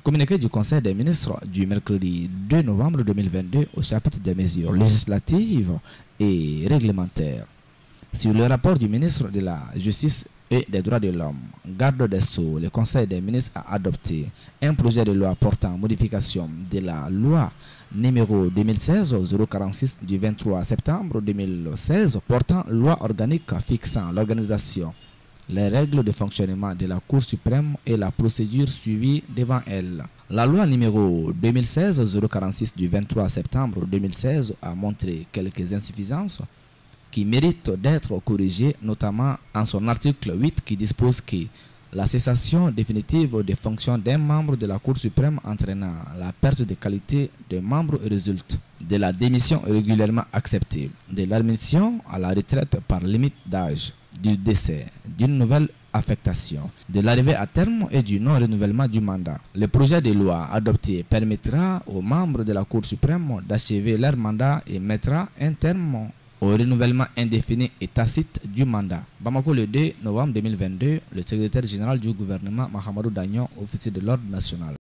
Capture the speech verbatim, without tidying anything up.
Communiqué du Conseil des ministres du mercredi deux novembre deux mille vingt-deux au chapitre des mesures législatives et réglementaires. Sur le rapport du ministre de la Justice et des droits de l'homme, garde des Sceaux, le Conseil des ministres a adopté un projet de loi portant modification de la loi numéro deux mille seize zéro quarante-six du vingt-trois septembre deux mille seize portant loi organique fixant l'organisation, les règles de fonctionnement de la Cour suprême et la procédure suivie devant elle. La loi numéro deux mille seize zéro quarante-six du vingt-trois septembre deux mille seize a montré quelques insuffisances qui méritent d'être corrigées, notamment en son article huit qui dispose que la cessation définitive des fonctions d'un membre de la Cour suprême entraînant la perte de qualité de membre résulte de la démission régulièrement acceptée, de l'admission à la retraite par limite d'âge, du décès, d'une nouvelle affectation, de l'arrivée à terme et du non-renouvellement du mandat. Le projet de loi adopté permettra aux membres de la Cour suprême d'achever leur mandat et mettra un terme au renouvellement indéfini et tacite du mandat. Bamako, le deux novembre deux mille vingt-deux, le secrétaire général du gouvernement Mahamadou Dagnon, officier de l'ordre national.